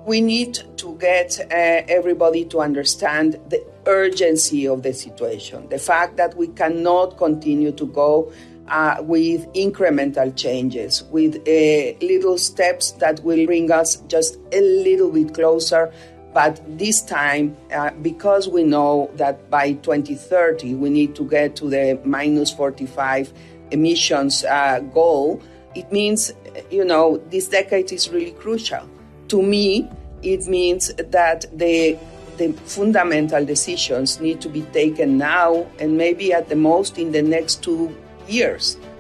We need to get everybody to understand the urgency of the situation, the fact that we cannot continue to go with incremental changes, with little steps that will bring us just a little bit closer. But this time, because we know that by 2030 we need to get to the minus 45 emissions goal, it means, this decade is really crucial. To me, it means that the fundamental decisions need to be taken now and maybe at the most in the next 2 years.